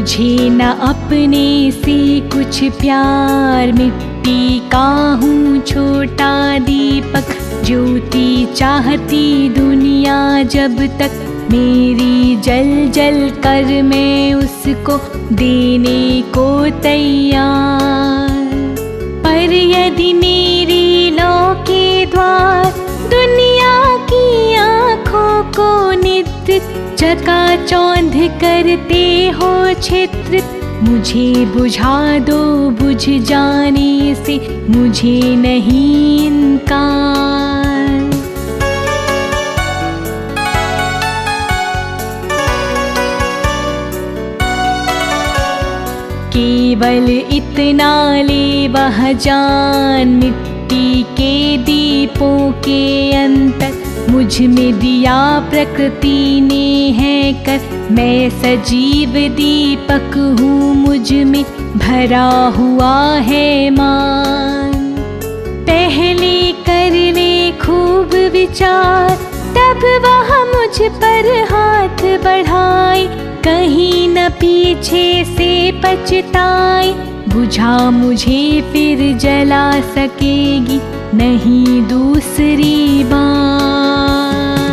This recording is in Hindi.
मुझे न अपने से कुछ प्यार, मिट्टी का हूँ छोटा दीपक। ज्योति चाहती दुनिया जब तक, मेरी जल जल कर मैं उसको देने को तैयार। पर यदि मेरी लौ के द्वार दुनिया की आँखों को निद्रित, चकाचौंध करते हो छिद्रित, मुझे बुझा दो बुझ जाने से मुझे नहीं इनकार। केवल इतना ले वह जान, मिट्टी के दीपों के अंतर मुझ में दिया प्रकृति ने है कर। मैं सजीव दीपक हूँ, मुझ में भरा हुआ है मान। पहले कर ले खूब विचार, तब वह मुझ पर हाथ बढ़ाए, कहीं न पीछे से पछताए। बुझा मुझे फिर जला सकेगी नहीं दूसरी बार।